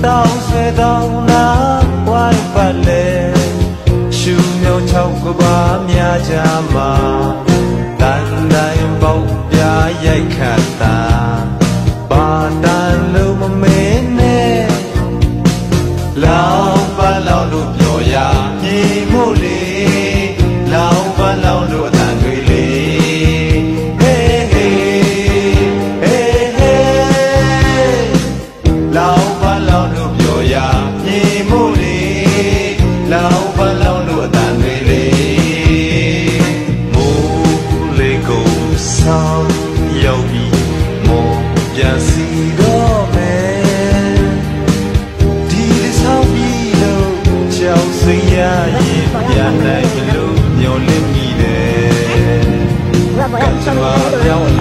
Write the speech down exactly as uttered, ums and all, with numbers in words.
တောင်းဆွဲတောင်းနာဝိုင်းပတ်လေရှူမြောက်ချောက်ကဘာများကြမှာတန်တိုင်းပေါက်ပြရိုက်ခတ်တာဘာတန်လုံးမမင်းနဲ့လောင်ပါလောင်လို့ပြောရမြေမို့လေလောင်ပါလောင်လို့အတန်တွေလေဟေးဟေးဟေးဟေးလောင်ပါလောင်လို့ပြောရမြေမို့လေလောင်ပါလောင်လို့အတန်တွေလေမိုးလေးကိုဆောင်ရောက်ပြီးမိုးပြန်စီတော့မယ်ဒီလေးဆောင်ပြီးလို့ကြောက်စိတ်ရရင်ပြန်နိုင်မလို့မျောလင့်မိတယ်ကံကြမ္မာပြောင်း